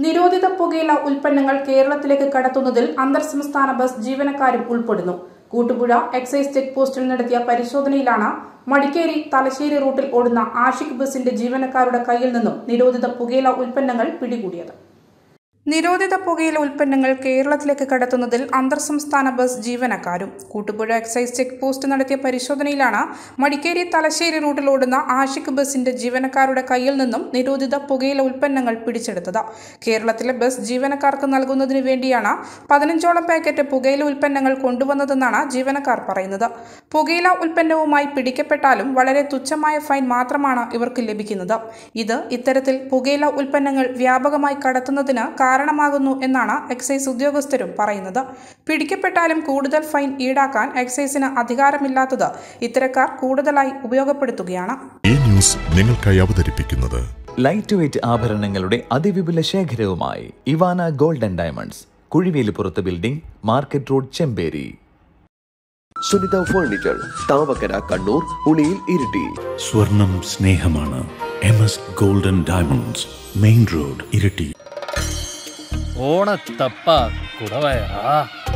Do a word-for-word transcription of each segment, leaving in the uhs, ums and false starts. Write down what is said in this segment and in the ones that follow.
നിരോധിത പുകയില ഉൽപ്പന്നങ്ങൾ കേരളത്തിലേക്ക് കടത്തുന്നതിൽ അന്തർ സംസ്ഥാന ബസ് ജീവനക്കാരും ഉൾപ്പെടുന്നു. കൂട്ടുപുഴ എക്സൈസ് ചെക്ക് പോസ്റ്റിൽ നടത്തിയ പരിശോധനയിലാണ് മടിക്കേരി തലശ്ശേരി റൂട്ടിൽ ഓടുന്ന ആഷിക് ബസിന്റെ ജീവനക്കാരുടെ കയ്യിൽ നിന്നും നിരോധിത പുകയില ഉൽപ്പന്നങ്ങൾ പിടികൂടിയത്. നിരോധിത പുകയില ഉൽപ്പന്നങ്ങൾ കേരളത്തിലേക്ക് കടത്തുന്നതിൽ അന്തർ സംസ്ഥാന ബസ് ജീവനക്കാരും കൂട്ടുപുഴ എക്സൈസ് ചെക്ക് പോസ്റ്റ് നടത്തിയ പരിശോധനയിലാണ് മടിക്കേരി തലശ്ശേരി റൂട്ടിൽ ഓടുന്ന ആഷിക് ബസിന്റെ ജീവനക്കാരുടെ കയ്യിൽ നിന്നും നിരോധിത പുകയില ഉൽപ്പന്നങ്ങൾ പിടിച്ചെടുത്തത്. കേരളത്തിലെ ബസ് ജീവനക്കാർക്ക് നൽകുന്നതിന് വേണ്ടിയാണ് പതിനഞ്ചോളം പാക്കറ്റ് പുകയില ഉൽപ്പന്നങ്ങൾ കൊണ്ടുവന്നതെന്നാണ് ജീവനക്കാർ പറയുന്നത്. പുകയില ഉൽപ്പന്നവുമായി പിടിക്കപ്പെട്ടാലും വളരെ തുച്ഛമായ ഫൈൻ മാത്രമാണ് ഇവർക്ക് ലഭിക്കുന്നത്. ഇത് ഇത്തരത്തിൽ പുകയില ഉൽപ്പന്നങ്ങൾ വ്യാപകമായി കടത്തുന്നതിന് കാരണമാകുന്നു എന്നാണ് എക്സൈസ് ഉദ്യോഗസ്ഥരും പറയുന്നത്. പിടിക്കപ്പെട്ടാലും കൂടുതൽ ഫൈൻ ഈടാക്കാൻ എക്സൈസിന് അധികാരമില്ലാത്തത് ഇത്തരക്കാർ കൂടുതലായി ഉപയോഗപ്പെടുത്തുകയാണ്. ഈ ന്യൂസ് നിങ്ങൾക്കായി അവതരിപ്പിക്കുന്നത് ലൈറ്റ് വെയ്റ്റ് ആഭരണങ്ങളുടെ അതിവിപുല ശേഖരവുമായി ഇവാന ഗോൾഡ് ആൻഡ് ഡയമണ്ട്സ്, കുഴിവേലിപ്പുറത്ത് building, market road, Chemperi. Sunitha furniture, Thavakkara, Kannur, Uliyil, Iritty. സ്വർണം സ്നേഹമാണ്. M S gold and diamonds, main road, Iritty. ഓണത്തപ്പ കുടവയറാ.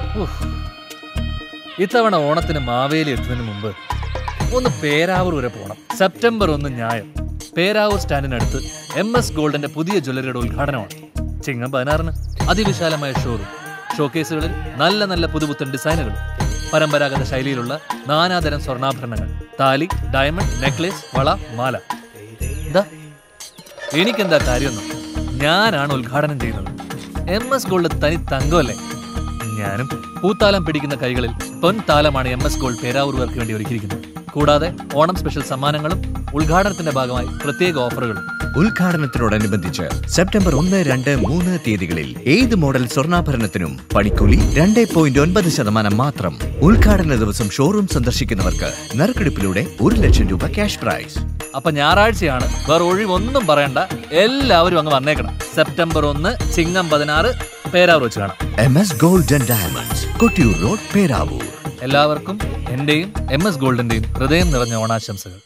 ഇത്തവണ ഓണത്തിന് മാവേലി എത്തുന്നതിന് മുമ്പ് ഒന്ന് പേരാവൂർ വരെ പോകണം. സെപ്റ്റംബർ ഒന്ന് ഞായർ പേരാവൂർ സ്റ്റാൻഡിനടുത്ത് എം എസ് ഗോൾഡിന്റെ പുതിയ ജ്വല്ലറിയുടെ ഉദ്ഘാടനമാണ്. ചിങ്ങം പതിനാറിന് അതിവിശാലമായ ഷോറൂം, ഷോക്കേസുകളിൽ നല്ല നല്ല പുതുപുത്തൻ ഡിസൈനുകൾ, പരമ്പരാഗത ശൈലിയിലുള്ള നാനാതരം സ്വർണ്ണാഭരണങ്ങൾ, താലി, ഡയമണ്ട്, നെക്ലേസ്, വള, മാല. എന്താ എനിക്കെന്താ കാര്യമൊന്നും, ഞാനാണ് ഉദ്ഘാടനം ചെയ്യുന്നത്. എം എസ് ഗോൾഡ് തനി തങ്കമല്ലേ. ഞാനും പൂത്താലം പിടിക്കുന്ന കൈകളിൽ പൊൻതാലമാണ് എം എസ് ഗോൾഡ് പേരാവൂർക്കാർക്ക് വേണ്ടി ഒരുക്കിയിരിക്കുന്നത്. കൂടാതെ ഓണം സ്പെഷ്യൽ സമ്മാനങ്ങളും ഉദ്ഘാടനത്തിന്റെ ഭാഗമായി പ്രത്യേക ഓഫറുകളും. ഉദ്ഘാടനത്തിനോടനുബന്ധിച്ച് സെപ്റ്റംബർ ഒന്ന്, രണ്ട്, മൂന്ന് തീയതികളിൽ ഏത് മോഡൽ സ്വർണ്ണാഭരണത്തിനും പണിക്കൂലി രണ്ട് പോയിന്റ് ഒൻപത് ശതമാനം മാത്രം. ഉദ്ഘാടന ദിവസം ഷോറൂം സന്ദർശിക്കുന്നവർക്ക് നറുക്കെടുപ്പിലൂടെ ഒരു ലക്ഷം രൂപ ക്യാഷ് പ്രൈസ്. അപ്പൊ ഞായറാഴ്ചയാണ്, വേറെ ഒഴിവൊന്നും പറയണ്ട, എല്ലാവരും അങ്ങ് വന്നേക്കണം. സെപ്റ്റംബർ ഒന്ന് ചിങ്ങം പതിനാറ് പേരാവൂർ വെച്ച് കാണാം. M S gold and diamonds, Kottiyoor road, Peravoor. എല്ലാവർക്കും എന്റെയും എം എസ് ഗോൾഡിന്റെയും ഹൃദയം നിറഞ്ഞ ഓണാശംസകൾ.